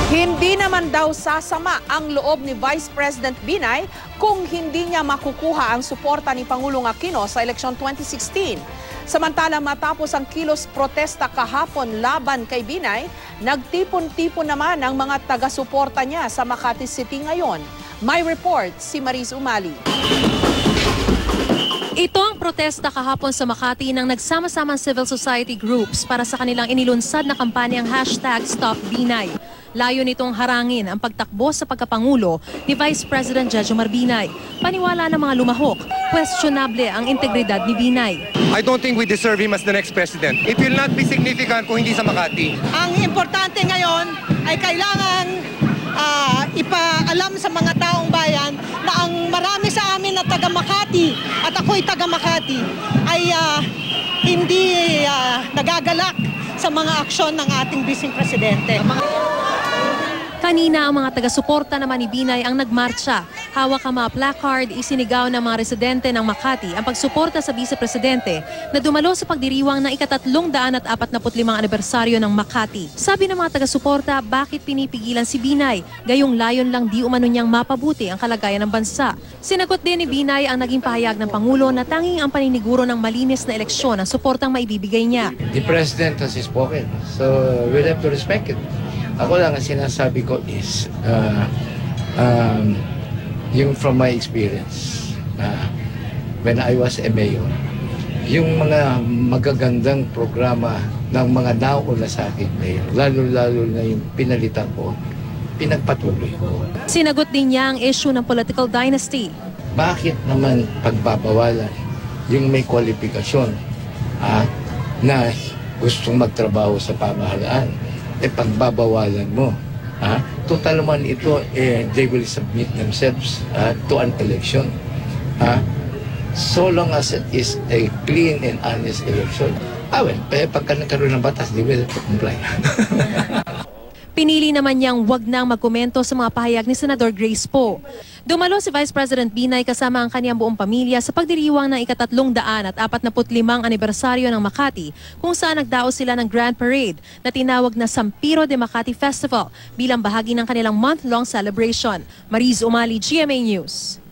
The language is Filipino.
Hindi naman daw sasama ang loob ni Vice President Binay kung hindi niya makukuha ang suporta ni Pangulong Aquino sa eleksyon 2016. Samantala matapos ang kilos protesta kahapon laban kay Binay, nagtipon-tipon naman ang mga taga-suporta niya sa Makati City ngayon. May report si Mariz Umali. Ito ang protesta kahapon sa Makati ng nagsama-samang civil society groups para sa kanilang inilunsad na kampanyang #StopBinay. Layo nitong harangin ang pagtakbo sa pagkapangulo ni Vice President Jejomar Binay. Paniwala ng mga lumahok, questionable ang integridad ni Binay. I don't think we deserve him as the next president. It will not be significant kung hindi sa Makati. Ang importante ngayon ay kailangan ipaalam sa mga taong bayan na ang marami sa amin na taga Makati at ako'y taga Makati ay hindi nagagalak sa mga aksyon ng ating Bising Presidente. Kanina ang mga taga-suporta naman ni Binay ang nagmarcha. Hawak ang mga placard, isinigaw ng mga residente ng Makati ang pagsuporta sa Vice Presidente na dumalo sa pagdiriwang ng ika-345 anibersaryo ng Makati. Sabi ng mga taga-suporta, bakit pinipigilan si Binay? Gayong layon lang di umano niyang mapabuti ang kalagayan ng bansa. Sinagot din ni Binay ang naging pahayag ng Pangulo na tanging ang paniniguro ng malinis na eleksyon ang suportang maibibigay niya. The President has spoken, so we'll have to respect it. Ako lang ang sinasabi ko is, yung from my experience, when I was a mayor, yung mga magagandang programa ng mga nauna sa akin mayor, lalo-lalo na yung pinalitan ko, pinagpatuloy ko. Sinagot din niya ang issue ng political dynasty. Bakit naman pagbabawalan yung may kwalifikasyon na gustong magtrabaho sa pamahalaan? Pagbabawalan mo. Total naman ito, they will submit themselves to an election. So long as it is a clean and honest election. Pagka nagkaroon ng batas, they will comply. Pinili naman niyang wag nang magkomento sa mga pahayag ni Senador Grace Poe. Dumalo si Vice President Binay kasama ang kanyang buong pamilya sa pagdiriwang ng ika-345 anibersaryo ng Makati, kung saan nagdaos sila ng Grand Parade na tinawag na Sampiro de Makati Festival bilang bahagi ng kanilang month-long celebration. Mariz Umali, GMA News.